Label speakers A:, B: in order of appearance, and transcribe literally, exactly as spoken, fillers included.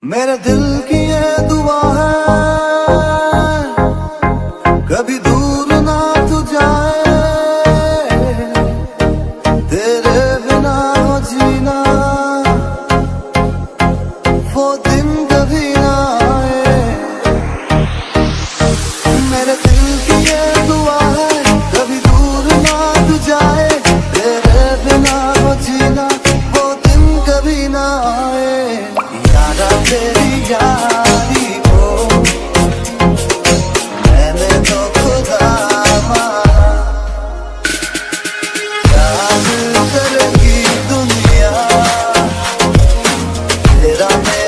A: मेरे दिल की ये दुआ है कभी दूर ना तू जाए, तेरे बिना हो जीना वो दिन कभी ना आए। मेरे दिल की ये दुआ है कभी दूर ना तू जाए, तेरे बिना हो जीना वो दिन कभी ना आए। यारा तेरी यारी को मैंने तो खुदा माना, याद करेगी दुनिया तेरा